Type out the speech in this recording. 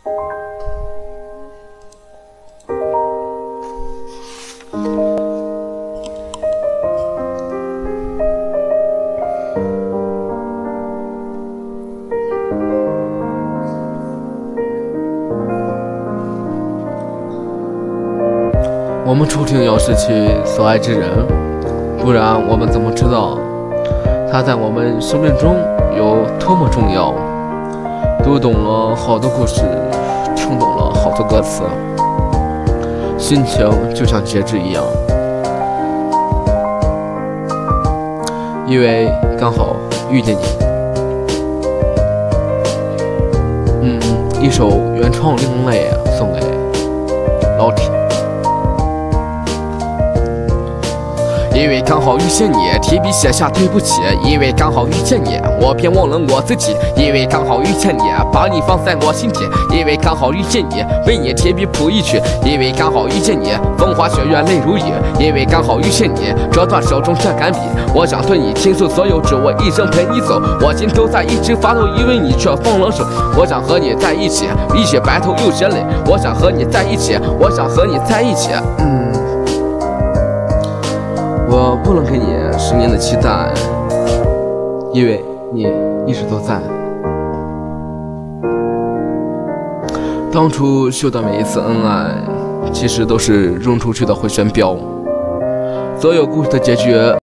我们注定要失去所爱之人，不然我们怎么知道他在我们生命中有多么重要？读懂了好多故事，听懂了好多歌词，心情就像节制一样，因为刚好遇见你。一首原创另类送给老铁。因为刚好遇见你，提笔写下对不起。因为刚好遇见你，我便忘了我自己。因为刚好遇见你，把你放在我心底。因为刚好遇见你，为你提笔谱一曲。因为刚好遇见你，风花雪月泪如雨。因为刚好遇见你，折断手中这杆笔。我想对你倾诉所有，只我一生陪你走。我心都在一直发抖，因为你却放了手。我想和你在一起，一起白头又血泪。我想和你在一起，我想和你在一起。我不能给你10年的期待，因为你一直都在。当初秀的每一次恩爱，其实都是扔出去的回旋镖。所有故事的结局